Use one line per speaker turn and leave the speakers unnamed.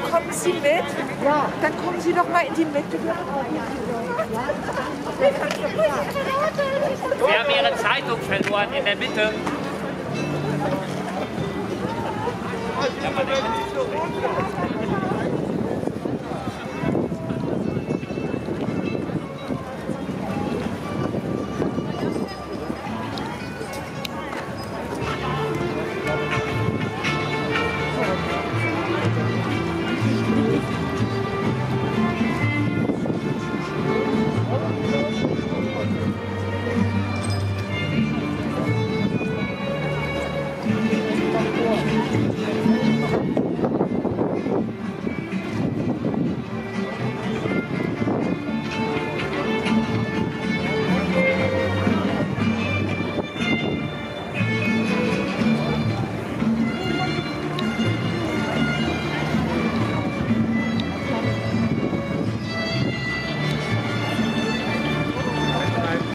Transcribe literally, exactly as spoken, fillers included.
kommen Sie mit? Ja. Dann kommen Sie doch mal in die Mitte.
Sie haben Ihre Zeitung verloren in der Mitte. Ja,